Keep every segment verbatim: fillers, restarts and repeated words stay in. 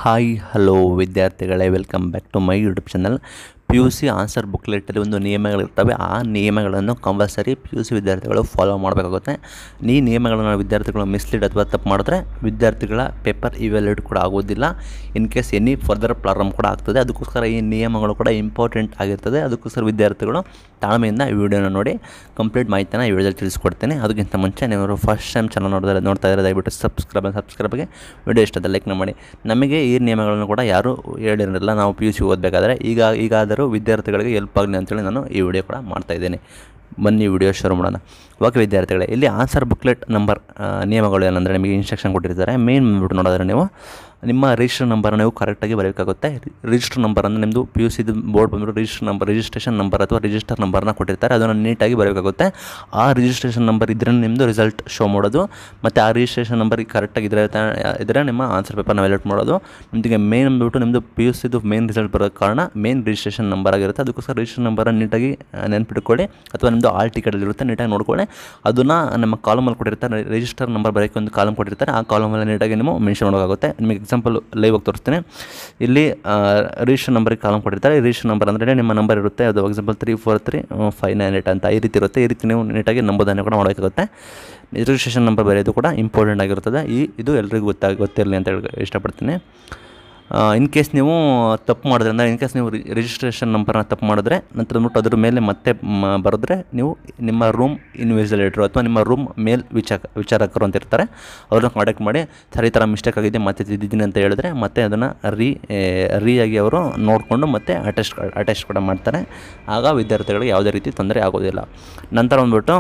Hi hello ವಿದ್ಯಾರ್ಥಿಗಳೇ, welcome back to my YouTube channel. P U C answer ಬುಕ್ಲೆಟಲ್ಲಿ ಒಂದು ನಿಯಮಗಳಿರ್ತವೆ. ಆ ನಿಯಮಗಳನ್ನು ಕಂಪಲ್ಸರಿ ಪಿ ಯು ಸಿ ವಿದ್ಯಾರ್ಥಿಗಳು ಫಾಲೋ ಮಾಡಬೇಕಾಗುತ್ತೆ. ಈ ನಿಯಮಗಳನ್ನು ವಿದ್ಯಾರ್ಥಿಗಳು ಮಿಸ್ಲೀಡ್ ಅಥವಾ ತಪ್ಪು ಮಾಡಿದ್ರೆ ವಿದ್ಯಾರ್ಥಿಗಳ ಪೇಪರ್ ಇವ್ಯಾಲ್ಯೂಡ್ ಕೂಡ ಆಗೋದಿಲ್ಲ. In case any further problem ಕೂಡ ಆಗ್ತದೆ. ಅದಕ್ಕೋಸ್ಕರ ಈ ನಿಯಮಗಳು ಕೂಡ ಇಂಪಾರ್ಟೆಂಟ್ ಆಗಿರ್ತದೆ. ಅದಕ್ಕೋಸ್ಕರ ವಿದ್ಯಾರ್ಥಿಗಳು ತಾಳ್ಮೆಯಿಂದ ಈ ವಿಡಿಯೋನ ನೋಡಿ ಕಂಪ್ಲೀಟ್ ಮಾಹಿತಿನ ಈ ವಿಡಿಯೋದಲ್ಲಿ ತಿಳಿಸ್ಕೊಡ್ತೇನೆ. ಅದಕ್ಕಿಂತ ಮುಂಚೆ ನೀವು ಫಸ್ಟ್ ಟೈಮ್ ಚಾನಲ್ ನೋಡಿದ್ರೆ ನೋಡ್ತಾ ಇದ್ದಾರೆ ದಯವಿಟ್ಟು ಸಬ್ಸ್ಕ್ರೈಬ್ ಸಬ್ಸ್ಕ್ರೈಬ್ಗೆ ವಿಡಿಯೋ ಇಷ್ಟದ ಲೈಕ್ನ ಮಾಡಿ. ನಮಗೆ ಈ ನಿಯಮಗಳನ್ನು ಕೂಡ ಯಾರೂ ಹೇಳಿರಲಿಲ್ಲ ನಾವು ಪಿ ಯು ಸಿ ಓದಬೇಕಾದ್ರೆ. ಈಗ ಈಗಾದರೂ ವಿದ್ಯಾರ್ಥಿಗಳಿಗೆ ಹೆಲ್ಪ್ ಆಗಲಿ ಅಂತೇಳಿ ನಾನು ಈ ವಿಡಿಯೋ ಕೂಡ ಮಾಡ್ತಾಯಿದ್ದೇನೆ. ಬನ್ನಿ ವಿಡಿಯೋ ಶುರು ಮಾಡೋಣ. ಓಕೆ ವಿದ್ಯಾರ್ಥಿಗಳೇ, ಇಲ್ಲಿ ಆನ್ಸರ್ ಬುಕ್ಲೆಟ್ ನಂಬರ್ ನಿಯಮಗಳು ಏನಂದರೆ ನಿಮಗೆ ಇನ್ಸ್ಟ್ರಕ್ಷನ್ ಕೊಟ್ಟಿರ್ತಾರೆ. ಮೇನ್ ಬಂದ್ಬಿಟ್ಟು ನೋಡಿದ್ರೆ ನೀವು ನಿಮ್ಮ ರಿಜಿಸ್ಟರ್ ನಂಬರನ್ನು ನೀವು ಕರೆಕ್ಟಾಗಿ ಬರಬೇಕಾಗುತ್ತೆ. ರಿಜಿಸ್ಟರ್ ನಂಬರನ್ನು ನಿಮ್ಮದು ಪಿ ಯು ಸಿದು ಬೋರ್ಡ್ ಬಂದ್ಬಿಟ್ಟು ರಿಜಿಸ್ಟರ್ ನಂಬರ್ ರಿಜಿಸ್ಟ್ರೇಷನ್ ನಂಬರ್ ಅಥವಾ ರಿಜಿಸ್ಟರ್ ನಂಬರ್ನ ಕೊಟ್ಟಿರ್ತಾರೆ. ಅದನ್ನು ನೀಟಾಗಿ ಬರಬೇಕಾಗುತ್ತೆ. ಆ ರಿಜಿಸ್ಟ್ರೇಷನ್ ನಂಬರ್ ಇದ್ದರೆ ನಿಮ್ಮದು ರಿಸಲ್ಟ್ ಶೋ ಮಾಡೋದು, ಮತ್ತು ಆ ರಿಜಿಸ್ಟ್ರೇಷನ್ ನಂಬರ್ ಕರೆಕ್ಟಾಗಿ ಇದ್ರೆ ಇದ್ದರೆ ನಿಮ್ಮ ಆನ್ಸರ್ ಪೇಪರ್ನ ವ್ಯಾಲ್ಯೂಟ್ ಮಾಡೋದು. ನಿಮಗೆ ಮೇನ್ ಬಂದ್ಬಿಟ್ಟು ನಿಮ್ಮದು ಪಿ ಯು ಸಿದು ಮೇನ್ ರಿಸಲ್ಟ್ ಬರೋ ಕಾರಣ ಮೇನ್ ರಿಜಿಸ್ಟ್ರೇಷನ್ ನಂಬರ್ ಆಗಿರುತ್ತೆ. ಅದಕ್ಕೋಸ್ಕರ ರಿಜಿಸ್ಟ್ರೇಷನ್ ನಂಬರನ್ನು ನೀಟಾಗಿ ನೆನ್ಪಿಟ್ಕೊಳ್ಳಿ, ಅಥವಾ ನಿಮ್ಮದು ಆಲ್ ಟಿಕೆಟಲ್ಲಿರುತ್ತೆ ನೀಟಾಗಿ ನೋಡ್ಕೊಳ್ಳಿ. ಅದನ್ನು ನಮ್ಮ ಕಾಲಮಲ್ಲಿ ಕೊಟ್ಟಿರ್ತಾರೆ. ರಿಜಿಸ್ಟರ್ ನಂಬರ್ ಬರೋಕ್ಕೆ ಒಂದು ಕಾಲಮ್ ಕೊಟ್ಟಿರ್ತಾರೆ. ಆ ಕಾಲಮಲ್ಲಿ ನೀಟಾಗಿ ನೀವು ಮೆನ್ಷನ್ ಮಾಡೋಕ್ಕಾಗುತ್ತೆ. ನಿಮಗೆ ಎಕ್ಸಾಂಪಲ್ ಲೈವ್ ಆಗಿ ತೋರಿಸ್ತೀನಿ. ಇಲ್ಲಿ ರಿಜಿಸ್ಟರ್ ನಂಬರಿಗೆ ಕಾಲಮ್ ಕೊಟ್ಟಿರ್ತಾರೆ. ರಿಜಿಸ್ಟರ್ ನಂಬರ್ ಅಂದರೆ ನಿಮ್ಮ ನಂಬರ್ ಇರುತ್ತೆ. ಅದು example three four three five nine eight ಅಂತ ಈ ರೀತಿ ಇರುತ್ತೆ. ಈ ರೀತಿ ನೀವು ನೀಟಾಗಿ ನಂಬೋದನ್ನು ಕೂಡ ಮಾಡೋಕ್ಕಾಗುತ್ತೆ. ರಿಜಿಸ್ಟ್ರೇಷನ್ ನಂಬರ್ ಬರೆಯೋದು ಕೂಡ ಇಂಪಾರ್ಟೆಂಟ್ ಆಗಿರುತ್ತದೆ. ಈ ಇದು ಎಲ್ರಿಗೂ ಗೊತ್ತಾಗಿ ಗೊತ್ತಿರಲಿ ಅಂತ ಹೇಳಿ ಇಷ್ಟಪಡ್ತೀನಿ. ಇನ್ ಕೇಸ್ ನೀವು ತಪ್ಪು ಮಾಡಿದ್ರೆ ಅಂದರೆ ಇನ್ ಕೇಸ್ ನೀವು ರಿಜಿಸ್ಟ್ರೇಷನ್ ನಂಬರ್ನ ತಪ್ಪು ಮಾಡಿದ್ರೆ ನಂತರ ಅಂದ್ಬಿಟ್ಟು ಅದ್ರ ಮೇಲೆ ಮತ್ತೆ ಬರೆದ್ರೆ ನೀವು ನಿಮ್ಮ ರೂಮ್ ಇನ್ವಿಜಿಲೇಟ್ರು ಅಥವಾ ನಿಮ್ಮ ರೂಮ್ ಮೇಲ್ ವಿಚಾರ ವಿಚಾರಕರು ಅಂತ ಇರ್ತಾರೆ, ಅವ್ರನ್ನ ಕಾಂಟ್ಯಾಕ್ಟ್ ಮಾಡಿ ಸರ್ ಈ ಥರ ಮಿಸ್ಟೇಕ್ ಆಗಿದೆ ಮತ್ತೆ ತಿದ್ದಿದ್ದೀನಿ ಅಂತ ಹೇಳಿದ್ರೆ ಮತ್ತೆ ಅದನ್ನು ರೀ ರೀಯಾಗಿ ಅವರು ನೋಡಿಕೊಂಡು ಮತ್ತೆ ಅಟೆಸ್ಟ್ ಅಟೆಸ್ಟ್ ಕೂಡ ಮಾಡ್ತಾರೆ. ಆಗ ವಿದ್ಯಾರ್ಥಿಗಳಿಗೆ ಯಾವುದೇ ರೀತಿ ತೊಂದರೆ ಆಗೋದಿಲ್ಲ. ನಂತರ ಬಂದ್ಬಿಟ್ಟು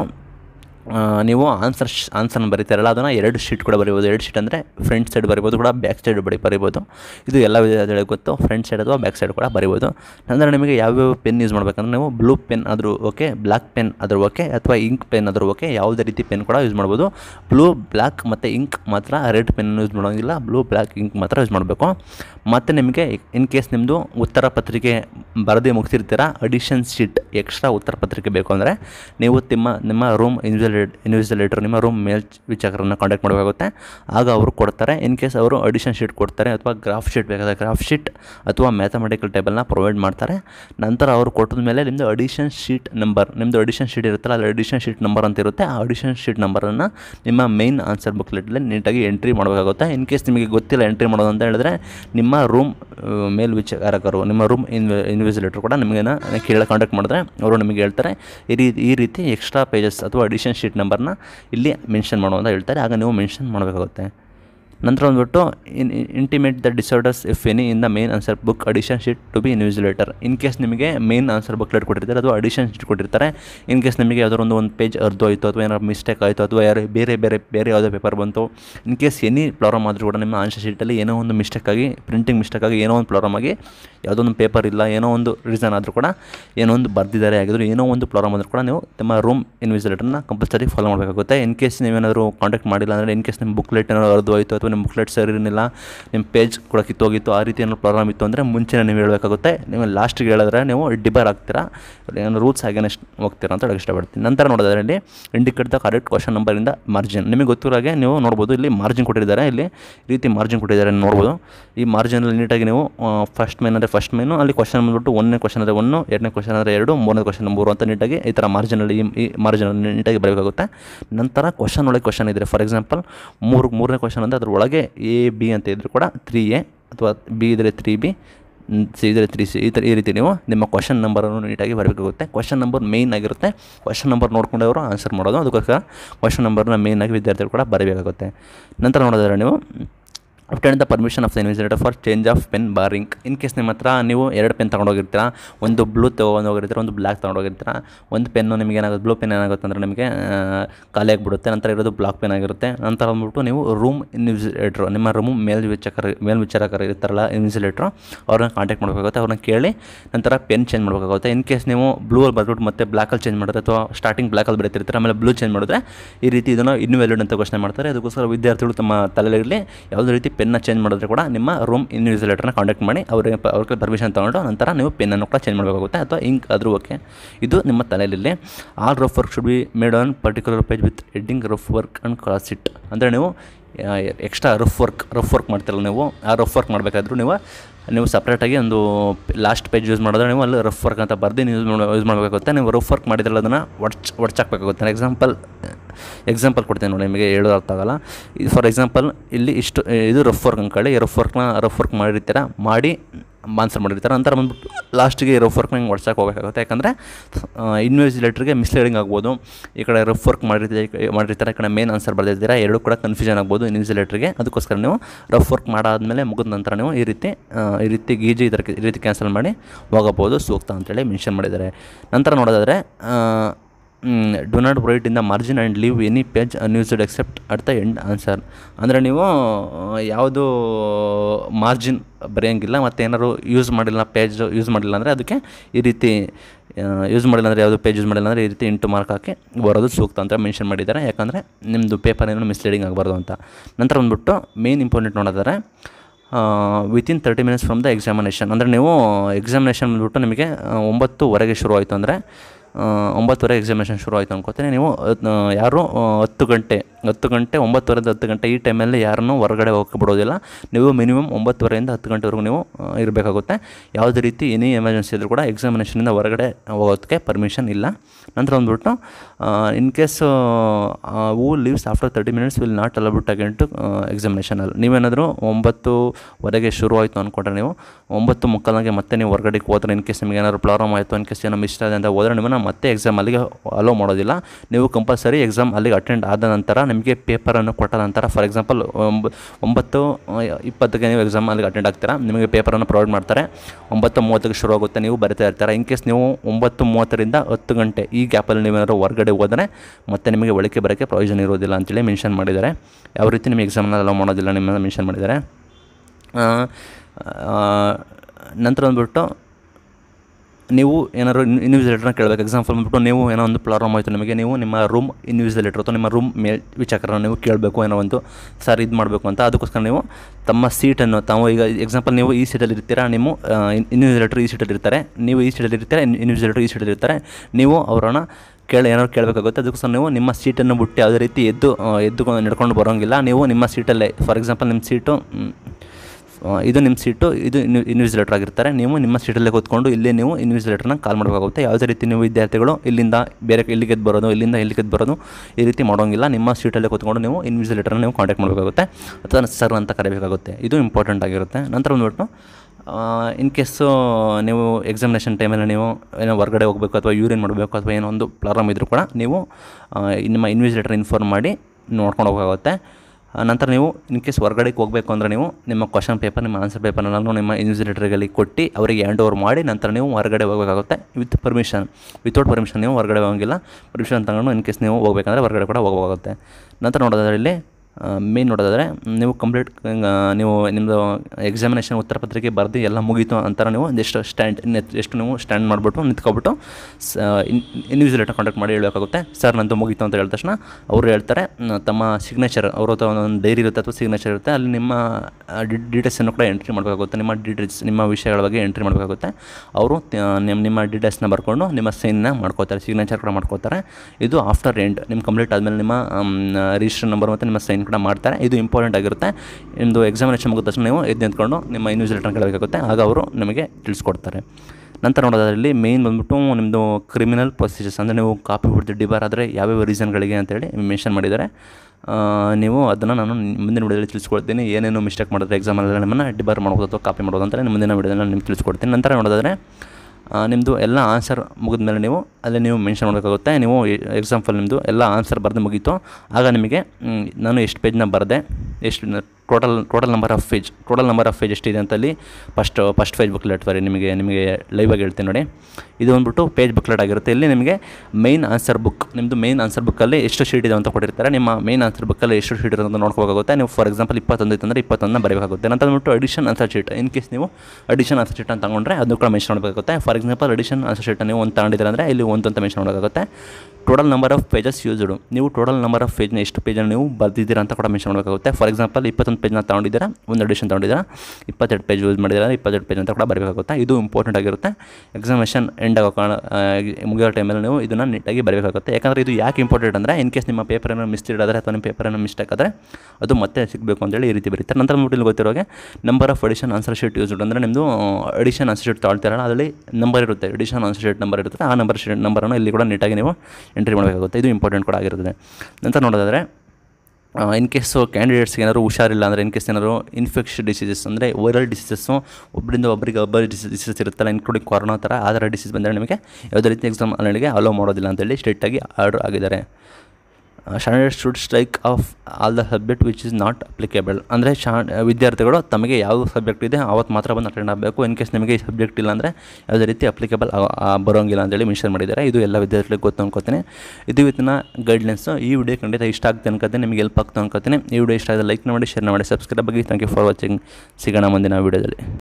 ನೀವು ಆನ್ಸರ್ ಆನ್ಸರ್ನ ಬರೀತಾರಲ್ಲ ಅದನ್ನು ಎರಡು ಶೀಟ್ ಕೂಡ ಬರೀಬೋದು. ಎರಡು ಶೀಟ್ ಅಂದರೆ ಫ್ರಂಟ್ ಸೈಡ್ ಬರಿಬೋದು ಕೂಡ ಬ್ಯಾಕ್ ಸೈಡ್ ಬಡಿ ಬರಿಬೋದು. ಇದು ಎಲ್ಲ ವಿದ್ಯಾರ್ಥಿಗಳಿಗೆ ಗೊತ್ತು. ಫ್ರಂಟ್ ಸೈಡ್ ಅಥವಾ ಬ್ಯಾಕ್ ಸೈಡ್ ಕೂಡ ಬರಿಬೋದು. ನಂತರ ನಿಮಗೆ ಯಾವ್ಯಾವ ಪೆನ್ ಯೂಸ್ ಮಾಡಬೇಕಂದ್ರೆ ನೀವು ಬ್ಲೂ ಪೆನ್ ಆದರೂ ಓಕೆ, ಬ್ಲ್ಯಾಕ್ ಪೆನ್ ಆದರೂ ಓಕೆ, ಅಥವಾ ಇಂಕ್ ಪೆನ್ ಆದರೂ ಓಕೆ, ಯಾವುದೇ ರೀತಿ ಪೆನ್ ಕೂಡ ಯೂಸ್ ಮಾಡ್ಬೋದು. ಬ್ಲೂ ಬ್ಲ್ಯಾಕ್ ಮತ್ತು ಇಂಕ್ ಮಾತ್ರ, ರೆಡ್ ಪೆನ್ ಯೂಸ್ ಮಾಡೋಂಗಿಲ್ಲ. ಬ್ಲೂ ಬ್ಲ್ಯಾಕ್ ಇಂಕ್ ಮಾತ್ರ ಯೂಸ್ ಮಾಡಬೇಕು. ಮತ್ತು ನಿಮಗೆ ಇನ್ ಕೇಸ್ ನಿಮ್ಮದು ಉತ್ತರ ಪತ್ರಿಕೆ ಬರದೇ ಮುಗಿಸಿರ್ತೀರ, ಅಡಿಷನ್ ಶೀಟ್ ಎಕ್ಸ್ಟ್ರಾ ಉತ್ತರ ಪತ್ರಿಕೆ ಬೇಕು ಅಂದರೆ ನೀವು ನಿಮ್ಮ ನಿಮ್ಮ ರೂಮ್ ಇನ್ವಿಜಿಲೇಟ್ ಇನ್ವಿಜಿಲೇಟರ್ ನಿಮ್ಮ ರೂಮ್ ಮೇಲ್ ವಿಚಾರಕರನ್ನು ಕಾಂಟ್ಯಾಕ್ಟ್ ಮಾಡಬೇಕಾಗುತ್ತೆ. ಆಗ ಅವರು ಕೊಡ್ತಾರೆ. ಇನ್ ಕೇಸ್ ಅವರು ಅಡಿಷನ್ ಶೀಟ್ ಕೊಡ್ತಾರೆ, ಅಥವಾ ಗ್ರಾಫ್ ಶೀಟ್ ಬೇಕಾದರೆ ಗ್ರಾಫ್ ಶೀಟ್ ಅಥವಾ ಮ್ಯಾಥಮೆಟಿಕಲ್ ಟೇಬಲ್ನ ಪ್ರೊವೈಡ್ ಮಾಡ್ತಾರೆ. ನಂತರ ಅವರು ಕೊಟ್ಟಿದ ಮೇಲೆ ನಿಮ್ಮದು ಅಡಿಷನ್ ಶೀಟ್ ನಂಬರ್ ನಿಮ್ಮದು ಅಡಿಷನ್ ಶೀಟ್ ಇರುತ್ತಲ್ಲ, ಅಲ್ಲಿ ಅಡಿಷನ್ ಶೀಟ್ ನಂಬರ್ ಅಂತ ಇರುತ್ತೆ. ಆ ಅಡಿಷನ್ ಶೀಟ್ ನಂಬರನ್ನು ನಿಮ್ಮ ಮೇನ್ ಆನ್ಸರ್ ಬುಕ್ಲೆಟಲ್ಲಿ ನೀಟಾಗಿ ಎಂಟ್ರಿ ಮಾಡಬೇಕಾಗುತ್ತೆ. ಇನ್ ಕೇಸ್ ನಿಮಗೆ ಗೊತ್ತಿಲ್ಲ ಎಂಟ್ರಿ ಮಾಡೋದು ಅಂತ ಹೇಳಿದ್ರೆ ನಿಮ್ಮ ರೂಮ್ ಮೇಲ್ ವಿಚಾರಕರು ನಿಮ್ಮ ರೂಮ್ ಇನ್ ಇನ್ವಿಜಿಲೇಟರ್ ಕೂಡ ನಿಮಗೇನ ಕೇಳ ಕಾಂಟ್ಯಾಕ್ಟ್ ಮಾಡಿದ್ರೆ ಅವರು ನಿಮಗೆ ಹೇಳ್ತಾರೆ ಈ ರೀತಿ ಈ ರೀತಿ ಎಕ್ಸ್ಟ್ರಾ ಪೇಜಸ್ ಅಥವಾ ಅಡಿಷನ್ ಶೀಟ್ ನಂಬರ್ನ ಇಲ್ಲಿ ಮೆನ್ಷನ್ ಮಾಡೋ ಅಂತ ಹೇಳ್ತಾರೆ. ಆಗ ನೀವು ಮೆನ್ಷನ್ ಮಾಡಬೇಕಾಗುತ್ತೆ. ನಂತರ ಬಂದ್ಬಿಟ್ಟು in intimate the disorders if any in the main answer book addition sheet to be invigilator. In case ನಿಮಗೆ ಮೇನ್ ಆನ್ಸರ್ ಬುಕ್ಲೆಟ್ ಕೊಟ್ಟಿರ್ತಾರೆ ಅಥವಾ ಅಡಿಷನ್ ಶೀಟ್ ಕೊಟ್ಟಿರ್ತಾರೆ. ಇನ್ ಕೇಸ್ ನಿಮಗೆ ಯಾವುದೋ ಒಂದು ಒಂದು ಪೇಜ್ ಅರ್ಧ ಆಯಿತು ಅಥವಾ ಏನಾದ್ರು ಮಿಸ್ಟೇಕ್ ಆಯಿತು ಅಥವಾ ಯಾರು ಬೇರೆ ಬೇರೆ ಬೇರೆ ಯಾವುದೋ ಪೇಪರ್ ಬಂತು, ಇನ್ ಕೇಸ್ ಎನಿ ಪ್ರಾಬ್ಲಮ್ ಆದರೂ ಕೂಡ ನಿಮ್ಮ ಆನ್ಸರ್ ಶೀಟಲ್ಲಿ ಏನೋ ಒಂದು ಮಿಸ್ಟೇಕ್ ಆಗಿ ಪ್ರಿಂಟಿಂಗ್ ಮಿಸ್ಟೇಕ್ ಆಗಿ ಏನೋ ಒಂದು ಪ್ರಾಬ್ಲಮ್ ಆಗಿ ಯಾವುದೋ ಒಂದು ಪೇಪರ್ ಇಲ್ಲ, ಏನೋ ಒಂದು ರೀಸನ್ ಆದರೂ ಕೂಡ ಏನೋ ಒಂದು ಬರ್ದಿದ್ದಾರೆ ಆಗಿದ್ರು ಏನೋ ಒಂದು ಪ್ರಾಬ್ಲಮ್ ಆದರೂ ಕೂಡ ನೀವು ನಿಮ್ಮ ರೂಮ್ ಇನ್ವಿಜಿಲೇಟರ್ನ ಕಂಪಲ್ಸರಿ ಫಾಲೋ ಮಾಡಬೇಕಾಗುತ್ತೆ. ಇನ್ ಕೇಸ್ ನೀವೇನಾದರೂ ಕಾಂಟ್ಯಾಕ್ಟ್ ಮಾಡಿಲ್ಲ ಅಂದರೆ ಇನ್ ಕೇಸ್ ನಿಮ್ಮ ಬುಕ್ಲೆಟ್ ಏನಾದ್ರು ಅರ್ಧ ಆಯಿತು ಅಥವಾ ನಿಮ್ಮ ಬುಕ್ಲೆಟ್ ಸರಿ ಇರಲಿಲ್ಲ, ನಿಮ್ಮ ಪೇಜ್ ಕೂಡ ಕಿತ್ತೋಗಿತ್ತು, ಆ ರೀತಿ ಏನೋ ಪ್ರಾಬ್ಲಮ್ ಇತ್ತು ಅಂದರೆ ಮುಂಚೆನೇ ನೀವು ಹೇಳಬೇಕಾಗುತ್ತೆ. ನೀವು ಲಾಸ್ಟಿಗೆ ಹೇಳಿದ್ರೆ ನೀವು ಡಿಬರ್ ಆಗ್ತೀರಾ, ಏನೋ ರೂಲ್ಸ್ ಹಾಗೇನೆ ಹೋಗ್ತೀರಾ ಅಂತ ಹೇಳಕ್ಕೆ ಇಷ್ಟಪಡ್ತೀನಿ. ನಂತರ ನೋಡಿದ್ರೆ ಇಲ್ಲಿ ಇಂಡಿಕೇಟ್ ದ ಕರೆಕ್ಟ್ ಕ್ವಶನ್ ನಂಬರಿಂದ ಮಾರ್ಜಿನ್. ನಿಮಗೆ ಗೊತ್ತಿರೋ ಹಾಗೆ ನೀವು ನೋಡ್ಬೋದು ಇಲ್ಲಿ ಮಾರ್ಜಿನ್ ಕೊಟ್ಟಿದ್ದಾರೆ. ಇಲ್ಲಿ ರೀತಿ ಮಾರ್ಜಿನ್ ಕೊಟ್ಟಿದ್ದಾರೆ ನೋಡ್ಬೋದು. ಈ ಮಾರ್ಜಿನಲ್ಲಿ ನೀಟಾಗಿ ನೀವು ಫಸ್ಟ್ ಮೇನ್ ಅಂದರೆ ಫಸ್ಟ್ ಮೇನು ಅಲ್ಲಿ ಕ್ವಶನ್ ಬಂದ್ಬಿಟ್ಟು ಒಂದನೇ ಕ್ವಶನ್ ಅಂದರೆ ಒಂದು, ಎರಡನೇ ಕ್ವಶನ್ ಅಂದರೆ ಎರಡು, ಮೂರನೇ ಕ್ವಶನ್ ಮೂರು ಅಂತ ನೀಟಾಗಿ ಈ ಥರ ಮಾರ್ಜಿನಲ್ಲಿ ಈ ಮಾರ್ಜಿನಲ್ಲಿ ನೀಟಾಗಿ ಬರಬೇಕಾಗುತ್ತೆ. ನಂತರ ಕ್ವಶನ್ ಒಳಗೆ ಕ್ವಶನ್ ಇದ್ದರೆ ಫಾರ್ ಎಕ್ಸಾಂಪಲ್ ಮೂರು ಮೂರನೇ ಕ್ವಶನ್ ಅಂದರೆ ಅದ್ರ ಒಳಗೆ ಎ ಬಿ ಅಂತ ಇದ್ದರೂ ಕೂಡ ತ್ರೀ ಎ ಅಥವಾ ಬಿ ಇದ್ದರೆ ತ್ರೀ ಬಿ, ಸಿ ಇದ್ದರೆ ತ್ರೀ ಸಿ, ಈ ಥರ ಈ ರೀತಿ ನೀವು ನಿಮ್ಮ ಕ್ವಶನ್ ನಂಬರನ್ನು ನೀಟಾಗಿ ಬರಬೇಕಾಗುತ್ತೆ. ಕ್ವಶನ್ ನಂಬರ್ ಮೇಯ್ನ್ ಆಗಿರುತ್ತೆ. ಕ್ವಶನ್ ನಂಬರ್ ನೋಡ್ಕೊಂಡು ಅವರು ಆನ್ಸರ್ ಮಾಡೋದು. ಅದಕ್ಕೋಸ್ಕರ ಕ್ವಶನ್ ನಂಬರ್ನ ಮೇಯ್ನಾಗಿ ವಿದ್ಯಾರ್ಥಿಗಳು ಕೂಡ ಬರಬೇಕಾಗುತ್ತೆ. ನಂತರ ನೋಡಿದ್ರೆ ನೀವು obtain the permission of the invigilator for change of pen borrowing. In case ನಿಮ್ಮ ಹತ್ರ ನೀವು ಎರಡು ಪೆನ್ ತೊಗೊಂಡೋಗಿರ್ತೀರ, ಒಂದು ಬ್ಲೂ ತೊಗೊಂಡು ಹೋಗಿರ್ತೀರ, ಒಂದು ಬ್ಲ್ಯಾಕ್ ತೊಗೊಂಡೋಗಿರ್ತೀರ. ಒಂದು ಪೆನ್ನು ನಿಮಗೆ ಏನಾಗುತ್ತೆ, ಬ್ಲೂ ಪೆನ್ ಏನಾಗುತ್ತೆ ಅಂದರೆ ನಿಮಗೆ ಖಾಲಿ ಆಗಿಬಿಡುತ್ತೆ. ನಂತರ ಇರೋದು ಬ್ಲಾಕ್ ಪೆನ್ ಆಗಿರುತ್ತೆ. ನಂತರ ಬಂದ್ಬಿಟ್ಟು ನೀವು ರೂಮ್ ಇನ್ವಿಜಿಲೇಟ್ರು ನಿಮ್ಮ ರೂಮ್ ಮೇಲ್ ವಿಚಾರಕರು ಮೇಲ್ ವಿಚಾರಕರು ಇರ್ತಾರಲ್ಲ ಇನ್ವಿಜಿಲೇಟ್ರು, ಅವ್ರನ್ನ ಕಾಂಟ್ಯಾಕ್ಟ್ ಮಾಡಬೇಕಾಗುತ್ತೆ. ಅವ್ರನ್ನ ಕೇಳಿ ನಂತರ ಪೆನ್ ಚೇಂಜ್ ಮಾಡಬೇಕಾಗುತ್ತೆ. ಇನ್ ಕೇಸ್ ನೀವು ಬ್ಲೂ ಅಲ್ಲಿ ಬರ್ಬಿಟ್ಟು ಮತ್ತೆ ಬ್ಲ್ಯಾಕಲ್ಲಿ ಚೇಂಜ್ ಮಾಡಿದ್ರೆ ಅಥವಾ ಸ್ಟಾರ್ಟಿಂಗ್ ಬ್ಲ್ಯಾಕಲ್ಲಿ ಬರೀತಿರ್ತಾರೆ ಆಮೇಲೆ ಬ್ಲೂ ಚೇಂಜ್ ಮಾಡಿದ್ರೆ ಈ ರೀತಿ ಇದನ್ನು ಇನ್ವ್ಯಾಲಿಡ್ ಅಂತ ಘೋಷಣೆ ಮಾಡ್ತಾರೆ. ಅದಕ್ಕೋಸ್ಕರ ವಿದ್ಯಾರ್ಥಿಗಳು ತಮ್ಮ ತಲೆಯಲ್ಲಿ ಯಾವುದೇ ರೀತಿ ಪೆನ್ನ ಚೇಂಜ್ ಮಾಡಿದ್ರೆ ಕೂಡ ನಿಮ್ಮ ರೂಮ್ ಇನ್ವಿಜಿಲೇಟರ್ನ ಕಾಂಟ್ಯಾಕ್ಟ್ ಮಾಡಿ ಅವರಿಗೆ ಅವ್ರಿಗೆ ಪರ್ಮಿಷನ್ ತೊಗೊಂಡು ನಂತರ ನೀವು ಪೆನ್ನನ್ನು ಕೂಡ ಚೇಂಜ್ ಮಾಡಬೇಕಾಗುತ್ತೆ, ಅಥವಾ ಇಂಕ್ ಆದರೂ ಓಕೆ. ಇದು ನಿಮ್ಮ ತಲೆಯಲ್ಲಿ. All rough work should be made on particular page with heading rough work and cross it. ಅಂದರೆ ನೀವು extra rough work rough work ಮಾಡ್ತಿರಲ್ಲ ನೀವು, ಆ ರಫ್ ವರ್ಕ್ ಮಾಡಬೇಕಾದ್ರೂ ನೀವು ನೀವು ಸಪ್ರೇಟಾಗಿ ಒಂದು ಲಾಸ್ಟ್ ಪೇಜ್ ಯೂಸ್ ಮಾಡಿದ್ರೆ ನೀವು ಅಲ್ಲಿ ರಫ್ ವರ್ಕ್ ಅಂತ ಬರ್ದು ನೀವು ಯೂಸ್ ಮಾಡಿ ಯೂಸ್ ಮಾಡಬೇಕಾಗುತ್ತೆ. ನೀವು ರಫ್ ವರ್ಕ್ ಮಾಡಿದ್ರಲ್ಲ ಅದನ್ನು ಒಡ್ಚ್ ಒಡ್ಚಾಕಬೇಕಾಗುತ್ತೆ. ಎಕ್ಸಾಂಪಲ್ ಎಕ್ಸಾಂಪಲ್ ಕೊಡ್ತೀನಿ ನೋಡಿ, ನಿಮಗೆ ಹೇಳೋದು ಅರ್ಥ ಆಗಲ್ಲ. ಫಾರ್ ಎಕ್ಸಾಂಪಲ್ ಇಲ್ಲಿ ಇಷ್ಟು ಇದು ರಫ್ ವರ್ಕ್ ಅಂದ್ಕೊಳ್ಳಿ. ಈ ರಫ್ ವರ್ಕ್ನ ರಫ್ ವರ್ಕ್ ಮಾಡಿರ್ತೀರ, ಮಾಡಿ ಆನ್ಸರ್ ಮಾಡಿರ್ತಾರೆ. ನಂತರ ಬಂದ್ಬಿಟ್ಟು ಲಾಸ್ಟಿಗೆ ರಫ್ ವರ್ಕ್ ನಂಗೆ ಹೊಡ್ಸಕ್ಕೆ ಹೋಗಬೇಕಾಗುತ್ತೆ. ಯಾಕಂದರೆ ಇನ್ವಿಜಿಲೇಟ್ರಿಗೆ ಮಿಸ್ಲೀಡಿಂಗ್ ಆಗ್ಬೋದು. ಈ ಕಡೆ ರಫ್ ವರ್ಕ್ ಮಾಡಿರ್ತೀರ ಮಾಡಿರ್ತಾರೆ ಈ ಕಡೆ ಮೇನ್ ಆನ್ಸರ್ ಬರೆದಿರ್ತೀರ, ಎರಡು ಕೂಡ ಕನ್ಫ್ಯೂಷನ್ ಆಗ್ಬೋದು ಇನ್ವಿಜಿಲೇಟ್ರಿಗೆ. ಅದಕ್ಕೋಸ್ಕರ ನೀವು ರಫ್ ವರ್ಕ್ ಮಾಡಾದಮೇಲೆ ಮುಗಿದ ನಂತರ ನೀವು ಈ ರೀತಿ ಈ ರೀತಿ ಗೀಜು ಇದರ ಈ ರೀತಿ ಕ್ಯಾನ್ಸಲ್ ಮಾಡಿ ಹೋಗಬಹುದು ಸೂಕ್ತ ಅಂತೇಳಿ ಮೆನ್ಷನ್ ಮಾಡಿದ್ದಾರೆ. ನಂತರ ನೋಡೋದಾದರೆ do not write in the margin and leave any page unused except at the end answer. ಅಂದರೆ ನೀವು ಯಾವುದು ಮಾರ್ಜಿನ್ ಬರೆಯೋಂಗಿಲ್ಲ, ಮತ್ತು ಏನಾದ್ರು ಯೂಸ್ ಮಾಡಿಲ್ಲ ಪೇಜ್ ಯೂಸ್ ಮಾಡಿಲ್ಲ ಅಂದರೆ ಅದಕ್ಕೆ ಈ ರೀತಿ ಯೂಸ್ ಮಾಡಿಲ್ಲ ಅಂದರೆ ಯಾವುದು ಪೇಜ್ ಯೂಸ್ ಮಾಡಿಲ್ಲ ಅಂದರೆ ಈ ರೀತಿ ಇಂಟು ಮಾರ್ಕ್ ಹಾಕಿ ಬರೋದು ಸೂಕ್ತ ಅಂತ ಮೆನ್ಷನ್ ಮಾಡಿದ್ದಾರೆ. ಯಾಕಂದರೆ ನಿಮ್ಮದು ಪೇಪರ್ ಏನೋ ಮಿಸ್ಲೀಡಿಂಗ್ ಆಗಬಾರ್ದು ಅಂತ. ನಂತರ ಬಂದುಬಿಟ್ಟು ಮೇನ್ ಇಂಪಾರ್ಟೆಂಟ್ ನೋಡಿದರೆ within thirty minutes from the examination. ಅಂದರೆ ನೀವು ಎಕ್ಸಾಮಿನೇಷನ್ ಬಂದುಬಿಟ್ಟು ನಿಮಗೆ ಒಂಬತ್ತುವರೆಗೆ ಶುರು ಆಯಿತು ಅಂದರೆ ಒಂಬತ್ತುವರೆ ಎಕ್ಸಾಮಿನೇಷನ್ ಶುರು ಆಯಿತು ಅನ್ಕೋತೀನಿ. ನೀವು ಯಾರು ಹತ್ತು ಗಂಟೆ ಹತ್ತು ಗಂಟೆ ಒಂಬತ್ತುವರೆಯಿಂದ ಹತ್ತು ಗಂಟೆ ಈ ಟೈಮಲ್ಲಿ ಯಾರನ್ನೂ ಹೊರಗಡೆ ಹೋಗಕ್ಕೆ ಬಿಡೋದಿಲ್ಲ. ನೀವು ಮಿನಿಮಮ್ ಒಂಬತ್ತುವರೆಯಿಂದ ಹತ್ತು ಗಂಟೆವರೆಗೂ ನೀವು ಇರಬೇಕಾಗುತ್ತೆ. ಯಾವುದೇ ರೀತಿ ಎನಿ ಎಮರ್ಜೆನ್ಸಿ ಇದ್ದರೂ ಕೂಡ ಎಕ್ಸಾಮಿನೇಷನಿಂದ ಹೊರಗಡೆ ಹೋಗೋದಕ್ಕೆ ಪರ್ಮಿಷನ್ ಇಲ್ಲ. ನಂತರ ಬಂದುಬಿಟ್ಟು in case who leaves after thirty minutes will not allowed again to ಎಕ್ಸಾಮಿನೇಷನಲ್ಲಿ. ನೀವೇನಾದರೂ ಒಂಬತ್ತುವರೆಗೆ ಶುರು ಆಯಿತು ಅಂದ್ಕೊಂಡ್ರೆ ನೀವು ಒಂಬತ್ತು ಮುಕ್ಕಾಲಿಗೆ ಮತ್ತೆ ನೀವು ಹೊರಗಡೆಗೆ ಹೋದ್ರೆ ಇನ್ ಕೇಸ್ ನಿಮಗೆ ಏನಾದ್ರು ಪ್ರಾಬ್ಲಮ್ ಆಯಿತು, ಇನ್ ಕೇಸ್ ಏನೋ ಮಿಸ್ ಆಗಿದೆ ಅಂತ ಹೋದರೆ ನಿಮ್ಮನ್ನು ಮತ್ತೆ ಎಕ್ಸಾಮ್ ಅಲ್ಲಿಗೆ ಅಲೋ ಮಾಡೋದಿಲ್ಲ. ನೀವು ಕಂಪಲ್ಸರಿ ಎಕ್ಸಾಮ್ ಅಲ್ಲಿಗೆ ಅಟೆಂಡ್ ಆದ ನಂತರ ನಿಮಗೆ ಪೇಪರನ್ನು ಕೊಟ್ಟ ನಂತರ, ಫಾರ್ ಎಕ್ಸಾಂಪಲ್ ಒಂಬ ಒಂಬತ್ತು ಇಪ್ಪತ್ತಕ್ಕೆ ನೀವು ಎಕ್ಸಾಮ್ ಅಲ್ಲಿಗೆ ಅಟೆಂಡ್ ಆಗ್ತೀರಾ, ನಿಮಗೆ ಪೇಪರನ್ನು ಪ್ರೊವೈಡ್ ಮಾಡ್ತಾರೆ. ಒಂಬತ್ತು ಮೂವತ್ತಕ್ಕೆ ಶುರು ಆಗುತ್ತೆ, ನೀವು ಬರಿತಾ ಇರ್ತಾರೆ. ಇನ್ ಕೇಸ್ ನೀವು ಒಂಬತ್ತು ಮೂವತ್ತರಿಂದ ಹತ್ತು ಗಂಟೆ ಈ ಗ್ಯಾಪಲ್ಲಿ ನೀವೇನಾದ್ರು ಹೊರಗಡೆ ಹೋದರೆ ಮತ್ತೆ ನಿಮಗೆ ಒಳಗೆ ಬರೋಕ್ಕೆ ಪ್ರಯೋಜನ ಇರೋದಿಲ್ಲ ಅಂತೇಳಿ ಮೆನ್ಷನ್ ಮಾಡಿದ್ದಾರೆ. ಯಾವ ರೀತಿ ನಿಮಗೆ ಎಕ್ಸಾಮ್ನ ಅಲೋ ಮಾಡೋದಿಲ್ಲ ನಿಮ್ಮನ್ನು ಮೆನ್ಷನ್ ಮಾಡಿದ್ದಾರೆ. ನಂತರ ಬಂದುಬಿಟ್ಟು ನೀವು ಏನಾದ್ರು ಇನ್ವಿಜಿಲೇಟರ್ನ ಕೇಳಬೇಕು. ಎಕ್ಸಾಂಪಲ್ ಬಂದುಬಿಟ್ಟು ನೀವು ಏನೋ ಒಂದು ಪ್ರಾಬ್ಲಮ್ ಆಯಿತು ನಿಮಗೆ, ನೀವು ನಿಮ್ಮ ರೂಮ್ ಇನ್ವಿಜಿಲೇಟರ್ ಅಥವಾ ನಿಮ್ಮ ರೂಮ್ ಮೇ ವಿಚಾರನ ನೀವು ಕೇಳಬೇಕು, ಏನೋ ಒಂದು ಸರ್ ಇದು ಮಾಡಬೇಕು ಅಂತ. ಅದಕ್ಕೋಸ್ಕರ ನೀವು ತಮ್ಮ ಸೀಟನ್ನು ತಾವು ಈಗ ಎಕ್ಸಾಂಪಲ್ ನೀವು ಈ ಸೀಟಲ್ಲಿ ಇರ್ತೀರಾ, ನೀವು ಇನ್ವಿಜಿಲೇಟರ್ ಈ ಸೀಟಲ್ಲಿ ಇರ್ತಾರೆ, ನೀವು ಈ ಸೀಟಲ್ಲಿ ಇರ್ತೀರಾ, ಇನ್ವಿಜಿಲೇಟರ್ ಈ ಸೀಟಲ್ಲಿ ಇರ್ತಾರೆ. ನೀವು ಅವರನ್ನು ಕೇಳಿ ಏನಾದ್ರು ಕೇಳಬೇಕಾಗುತ್ತೆ. ಅದಕ್ಕೋಸ್ಕರ ನೀವು ನಿಮ್ಮ ಸೀಟನ್ನು ಬಿಟ್ಟು ಯಾವುದೇ ರೀತಿ ಎದ್ದು ಎದ್ದು ನಡ್ಕೊಂಡು ಬರೋಂಗಿಲ್ಲ. ನೀವು ನಿಮ್ಮ ಸೀಟಲ್ಲೇ, ಫಾರ್ ಎಕ್ಸಾಂಪಲ್ ನಿಮ್ಮ ಸೀಟು ಇದು ನಿಮ್ಮ ಸೀಟು, ಇದು ಇನ್ ಇನ್ವಿಜಿಲೇಟರ್ ಆಗಿರ್ತಾರೆ. ನೀವು ನಿಮ್ಮ ಸೀಟಲ್ಲೇ ಕೂತ್ಕೊಂಡು ಇಲ್ಲಿ ನೀವು ಇನ್ವಿಜಿಲೇಟರ್ನ ಕಾಲ್ ಮಾಡಬೇಕಾಗುತ್ತೆ. ಯಾವುದೇ ರೀತಿ ನೀವು ವಿದ್ಯಾರ್ಥಿಗಳು ಇಲ್ಲಿಂದ ಬೇರೆ ಇಲ್ಲಿಗೆ ಎದ್ದು ಬರೋದು, ಇಲ್ಲಿಂದ ಇಲ್ಲಿಗೆ ಎದ್ದು ಬರೋದು ಈ ರೀತಿ ಮಾಡೋಂಗಿಲ್ಲ. ನಿಮ್ಮ ಸೀಟಲ್ಲೇ ಕೂತ್ಕೊಂಡು ನೀವು ಇನ್ವಿಜಿಲೇಟರ್ನ ನೀವು ಕಾಂಟ್ಯಾಕ್ಟ್ ಮಾಡಬೇಕಾಗುತ್ತೆ ಅಥವಾ ಸರ್ ಅಂತ ಕರೆಯಬೇಕಾಗುತ್ತೆ. ಇದು ಇಂಪಾರ್ಟೆಂಟ್ ಆಗಿರುತ್ತೆ. ನಂತರ ಬಂದುಬಿಟ್ಟು ಇನ್ ಕೇಸು ನೀವು ಎಕ್ಸಾಮಿನೇಷನ್ ಟೈಮಲ್ಲಿ ನೀವು ಏನೋ ಹೊರಗಡೆ ಹೋಗಬೇಕು ಅಥವಾ ಯೂರಿನ್ ಮಾಡಬೇಕು ಅಥವಾ ಏನೋ ಒಂದು ಪ್ರಾಬ್ಲಮ್ ಇದ್ದರೂ ಕೂಡ ನೀವು ನಿಮ್ಮ ಇನ್ವಿಜಿಲೇಟರ್ ಇನ್ಫಾರ್ಮ್ ಮಾಡಿ ನೋಡ್ಕೊಂಡು ಹೋಗೋಗುತ್ತೆ. ನಂತರ ನೀವು ಇನ್ ಕೇಸ್ ಹೊರಗಡೆಗೆ ಹೋಗಬೇಕು ಅಂದರೆ ನೀವು ನಿಮ್ಮ ಕ್ವಶನ್ ಪೇಪರ್, ನಿಮ್ಮ ಆನ್ಸರ್ ಪೇಪರ್ನಲ್ಲೂ ನಿಮ್ಮ ಇನ್ವಿಜಿಲೇಟರ್ಗಳಿಗೆ ಕೊಟ್ಟು ಅವರಿಗೆ ಹ್ಯಾಂಡ್ ಓವರ್ ಮಾಡಿ ನಂತರ ನೀವು ಹೊರಗಡೆ ಹೋಗಬೇಕಾಗುತ್ತೆ. ವಿತ್ ಪರ್ಮಿಷನ್, ವಿತೌಟ್ ಪರ್ಮಿಷನ್ ನೀವು ಹೊರಗಡೆ ಹೋಗೋಂಗಿಲ್ಲ. ಪರ್ಮಿಷನ್ ತಗೊಂಡು ಇನ್ ಕೇಸ್ ನೀವು ಹೋಗಬೇಕಂದ್ರೆ ಹೊರಗಡೆ ಕೂಡ ಹೋಗಬೇಕಾಗುತ್ತೆ. ನಂತರ ನೋಡೋದಾದ್ರೆ ಇಲ್ಲಿ ಮೇನ್ ನೋಡೋದಾದರೆ ನೀವು ಕಂಪ್ಲೀಟ್ ನೀವು ನಿಮ್ಮದು ಎಕ್ಸಾಮಿನೇಷನ್ ಉತ್ತರ ಪತ್ರಿಕೆ ಬರೆದು ಎಲ್ಲ ಮುಗೀತು ಅಂತಾರೆ. ನೀವು ಎಷ್ಟು ಸ್ಟ್ಯಾಂಡ್ ಎಷ್ಟು ನೀವು ಸ್ಟ್ಯಾಂಡ್ ಮಾಡಿಬಿಟ್ಟು ನಿಂತ್ಕೊಬಿಟ್ಟು ಇನ್ವಿಜಿಲೇಟರ್ ಕಾಂಟ್ಯಾಕ್ಟ್ ಮಾಡಿ ಹೇಳಬೇಕಾಗುತ್ತೆ. ಸರ್ ನಂದು ಮುಗೀತು ಅಂತ ಹೇಳಿದ ತಕ್ಷಣ ಅವರು ಹೇಳ್ತಾರೆ ತಮ್ಮ ಸಿಗ್ನೇಚರ್, ಅವರು ಒಂದು ಡೈರಿ ಇರುತ್ತೆ ಅಥವಾ ಸಿಗ್ನೇಚರ್ ಇರುತ್ತೆ, ಅಲ್ಲಿ ನಿಮ್ಮ ಡೀಟೇಲ್ಸನ್ನು ಕೂಡ ಎಂಟ್ರಿ ಮಾಡಬೇಕಾಗುತ್ತೆ. ನಿಮ್ಮ ಡೀಟೇಲ್ಸ್ ನಿಮ್ಮ ವಿಷಯಗಳ ಬಗ್ಗೆ ಎಂಟ್ರಿ ಮಾಡಬೇಕಾಗುತ್ತೆ. ಅವರು ನಿಮ್ಮ ನಿಮ್ಮ ಡೀಟೇಲ್ಸ್ನ ಬರ್ಕೊಂಡು ನಿಮ್ಮ ಸೈನ್ನ ಮಾಡ್ಕೋತಾರೆ, ಸಿಗ್ನೇಚರ್ ಕೂಡ ಮಾಡ್ಕೋತಾರೆ. ಇದು ಆಫ್ಟರ್ ಎಂಡ್ ನಿಮ್ಮ ಕಂಪ್ಲೀಟ್ ಆದಮೇಲೆ ನಿಮ್ಮ ರಿಜಿಸ್ಟರ್ ನಂಬರ್ ಮತ್ತು ನಿಮ್ಮ ಸೈನ್ ಕೂಡ ಮಾಡ್ತಾರೆ. ಇದು ಇಂಪಾರ್ಟೆಂಟ್ ಆಗಿರುತ್ತೆ. ನಿಮ್ಮದು ಎಕ್ಸಾಮಿನೇಷನ್ ಮುಗಿದ ತಕ್ಷಣ ನೀವು ಎದ್ದು ನಿಂತ್ಕೊಂಡು ನಿಮ್ಮ ಇನ್ವಿಜಿಲೇಟರ್ನ ಕೇಳಬೇಕಾಗುತ್ತೆ, ಆಗ ಅವರು ನಿಮಗೆ ತಿಳಿಸ್ಕೊಡ್ತಾರೆ. ನಂತರ ನೋಡೋದ್ರಲ್ಲಿ ಮೇನ್ ಬಂದುಬಿಟ್ಟು ನಿಮ್ಮದು ಕ್ರಿಮಿನಲ್ ಪ್ರೊಸೀಜರ್ಸ್, ಅಂದರೆ ನೀವು ಕಾಪಿ ಹೊಡೆದು ಡಿಬಾರ್ ಆದರೆ ಯಾವ್ಯಾವ ರೀಸನ್ಗಳಿಗೆ ಅಂತೇಳಿ ಮೆನ್ಷನ್ ಮಾಡಿದ್ದಾರೆ. ನೀವು ಅದನ್ನು ನಾನು ಮುಂದಿನ ವಿಡಿಯೋದಲ್ಲಿ ತಿಳಿಸ್ಕೊಡ್ತೀನಿ. ಏನೇನು ಮಿಸ್ಟೇಕ್ ಮಾಡಿದ್ರೆ ಎಕ್ಸಾಮಲ್ಲಿ ನಿಮ್ಮನ್ನು ಡಿಬಾರ್ ಮಾಡ್ಬೋದು ಅಥವಾ ಕಾಪಿ ಮಾಡ್ಬೋದು ಅಂತ ಮುಂದಿನ ವಿಡಿಯೋದಲ್ಲಿ ನಿಮ್ಗೆ ತಿಳಿಸ್ಕೊಡ್ತೀನಿ. ನಂತರ ನೋಡೋದಾದರೆ ನಿಮ್ಮದು ಎಲ್ಲ ಆನ್ಸರ್ ಮುಗಿದ ಮೇಲೆ ನೀವು ಅಲ್ಲಿ ನೀವು ಮೆನ್ಷನ್ ಮಾಡಬೇಕಾಗುತ್ತೆ. ನೀವು ಎಕ್ಸಾಂಪಲ್ ನಿಮ್ಮದು ಎಲ್ಲ ಆನ್ಸರ್ ಬರೆದು ಮುಗೀತು, ಆಗ ನಿಮಗೆ ನಾನು ಎಷ್ಟು ಪೇಜ್ನ ಬರೆದೆ, ಎಷ್ಟು total total number of page total number of page ಎಷ್ಟಿದೆ ಅಂತ ಅಲ್ಲಿ ಫಸ್ಟ್ ಫಸ್ಟ್ ಪೇಜ್ ಬುಕ್ಲೆಟ್ ಬರೀ ನಿಮಗೆ ನಿಮಗೆ ಲೈವಾಗಿ ಹೇಳ್ತೀನಿ ನೋಡಿ. ಇದು ಬಂದ್ಬಿಟ್ಟು ಪೇಜ್ ಬುಕ್ಲೆಟ್ ಆಗಿರುತ್ತೆ. ಇಲ್ಲಿ ನಿಮಗೆ ಮೈನ್ ಆನ್ಸರ್ ಬುಕ್, ನಿಮ್ಮದು ಮೈನ್ ಆನ್ಸರ್ ಬುಕ್ಕಲ್ಲಿ ಎಷ್ಟು ಶೀಟ್ ಇದೆ ಅಂತ ಕೊಟ್ಟಿರ್ತಾರೆ. ನಿಮ್ಮ ಮೈನ್ ಆನ್ಸರ್ ಬುಕ್ಕಲ್ಲಿ ಎಷ್ಟು ಶೀಟ್ ಇರೋದು ಅಂತ ನೋಡ್ಕೋಬೇಕಾಗುತ್ತೆ. ನೀವು ಫಾರ್ ಎಕ್ಸಾಂಪಲ್ ಇಪ್ಪತ್ತೊಂದು ಇತ್ತು ಅಂದರೆ ಇಪ್ಪತ್ತೊಂದನ್ನ ಬರೀಬೇಕಾಗುತ್ತೆ. ನಂತರ ಬಂದ್ಬಿಟ್ಟು addition answer sheet, in case ನೀವು ಅಡಿಷನ್ ಆನ್ಸರ್ ಶೀಟ್ ಅಂತ ತಗೊಂಡ್ರೆ ಅದನ್ನು ಕೂಡ ಮೆನ್ಷನ್ ಮಾಡಬೇಕಾಗುತ್ತೆ. For example addition answer sheet ನೀವು ಒಂದು ತಗೊಂಡಿದ್ರೆ ಅಂದರೆ ಇಲ್ಲಿ ಒಂದು ಅಂತ ಮೆನ್ಷನ್ ಮಾಡಬೇಕಾಗುತ್ತೆ. Total number of pages used, ನೀವು ಟೋಟಲ್ ನಂಬರ್ ಆಫ್ ಪೇಜ್ನ ಎಷ್ಟು ಪೇಜನ್ನು ನೀವು ಬರ್ದಿದ್ದೀರಾ ಅಂತ ಕೂಡ ಮೆನ್ಷನ್ ಮಾಡಬೇಕಾಗುತ್ತೆ. ಫಾರ್ ಎಕ್ಸಾಂಪಲ್ ಇಪ್ಪತ್ತೊಂದು ಪೇಜ್ನ ತೊಗೊಂಡಿದ್ದೀರಾ, ಒಂದು ಎಡಿಷನ್ ತೊಗೊಂಡಿದ್ದೀರಾ, ಇಪ್ಪತ್ತೆರಡು ಪೇಜ್ ಯೂಸ್ ಮಾಡಿದ್ದೀರಾ, ಇಪ್ಪತ್ತೆರಡು ಪೇಜ್ ಅಂತ ಕೂಡ ಬರಬೇಕಾಗುತ್ತೆ. ಇದು ಇಂಪಾರ್ಟೆಂಟ್ ಆಗಿರುತ್ತೆ. ಎಕ್ಸಾಮಿನೇಷನ್ ಎಂಡ್ ಆಗೋ ಕಾರಣ ಮುಗಿಯೋ ಟೈಮಲ್ಲಿ ನೀವು ಇದನ್ನು ನೀಟಾಗಿ ಬರಬೇಕಾಗುತ್ತೆ. ಯಾಕಂದರೆ ಇದು ಯಾಕೆ ಇಂಪಾರ್ಟೆಂಟ್ ಅಂದರೆ ಇನ್ ಕೇಸ್ ನಿಮ್ಮ ಪೇಪರನ್ನು ಮಿಸ್ಟೇಡ್ ಆದರೆ ಅಥವಾ ನಿಮ್ಮ ಪೇಪರನ್ನು ಮಿಸ್ಟೇಕ್ ಆದರೆ ಅದು ಮತ್ತೆ ಸಿಗಬೇಕು ಅಂತೇಳಿ ಈ ರೀತಿ ಬರೀತಾರೆ. ನಂತರ ನೋಡಿ ಗೊತ್ತಿರೋಗೆ number of addition answer sheet used ಅಂದರೆ ನಿಮ್ಮದು ಎಡಿಷನ್ ಆನ್ಸರ್ ಶೀಟ್ ತೊಗೊಳ್ತೀರಲ್ಲ ಅದರಲ್ಲಿ ನಂಬರ್ ಇರುತ್ತೆ, ಎಡಿಷನ್ ಆನ್ಸರ್ ಶೀಟ್ ನಂಬರ್ ಇರುತ್ತೆ. ಆ ನಂಬರ್ ಶೀಟ್ ನಂಬರನ್ನು ಇಲ್ಲಿ ಕೂಡ ನೀಟಾಗಿ ನೀವು ಎಂಟ್ರಿ ಮಾಡಬೇಕಾಗುತ್ತೆ. ಇದು ಇಂಪಾರ್ಟೆಂಟ್ ಕೂಡ ಆಗಿರ್ತದೆ. ನಂತರ ನೋಡೋದಾದರೆ ಇನ್ ಕೇಸು ಕ್ಯಾಂಡಿಡೇಟ್ಸ್ಗೆ ಏನಾದ್ರು ಹುಷಾರಿಲ್ಲ ಅಂದರೆ, ಇನ್ ಕೇಸ್ ಏನಾದ್ರು ಇನ್ಫೆಕ್ಷನ್ ಡಿಸೀಸಸ್ ಅಂದರೆ ವೈರಲ್ ಡಿಸೀಸಸ್ಸು ಒಬ್ಬರಿಂದ ಒಬ್ಬರಿಗೆ ಒಬ್ಬರು ಡಿಸೀಸ್ ಡಿಸೀಸ್ ಇರುತ್ತಲ್ಲ, ಇನ್ಕ್ಲೂಡಿಂಗ್ ಕೊರೋನಾ ಥರ ಆ ಥರ ಡಿಸೀಸ್ ಬಂದರೆ ನಿಮಗೆ ಯಾವುದೇ ರೀತಿ ಎಕ್ಸಾಮ್ ಅಲ್ಲಿಗೆ ಅಲೋ ಮಾಡೋದಿಲ್ಲ ಅಂತೇಳಿ ಸ್ಟ್ರಿಕ್ಟಾಗಿ ಆರ್ಡರ್ ಆಗಿದ್ದಾರೆ. Standard should strike off all the subject which is not applicable ಅಂದರೆ ಶಾ ವಿದ್ಯಾರ್ಥಿಗಳು ತಮಗೆ ಯಾವ ಸಬ್ಜೆಕ್ಟ್ ಇದೆ ಅವತ್ತು ಮಾತ್ರ ಬಂದು ಅಟೆಂಡ್ ಆಗಬೇಕು. ಇನ್ ಕೇಸ್ ನಿಮಗೆ ಈ ಸಬ್ಜೆಕ್ಟ್ ಇಲ್ಲ ಅಂದರೆ ಯಾವುದೇ ರೀತಿ ಅಪ್ಲಿಕೇಬಲ್ ಬರೋಂಗಿಲ್ಲ ಅಂತೇಳಿ ಮೆನ್ಷನ್ ಮಾಡಿದ್ದಾರೆ. ಇದು ಎಲ್ಲ ವಿದ್ಯಾರ್ಥಿಗಳಿಗೆ ಗೊತ್ತು ಅನ್ಕೋತೀನಿ. ಇದು ಇವತ್ತಿನ ಗೈಡ್ಲೈನ್ಸು. ಈ ವಿಡಿಯೋ ಖಂಡಿತ ಇಷ್ಟ ಆಗ್ತದೆ ಅನ್ಕೋತೀನಿ, ನಿಮಗೆ ಹೆಲ್ಪ್ ಆಗ್ತದೆ ಅನ್ಕೋತೀನಿ. ಈ ವಿಡಿಯೋ ಇಷ್ಟ ಆದರೆ ಲೈಕ್ ಮಾಡಿ, ಶೇರ್ ಮಾಡಿ, ಸಬ್ಸ್ಕ್ರೈಬ್ ಆಗಿ. Thank you for watching. ಸಿಗೋಣ ಮುಂದಿನ ವೀಡಿಯೋದಲ್ಲಿ.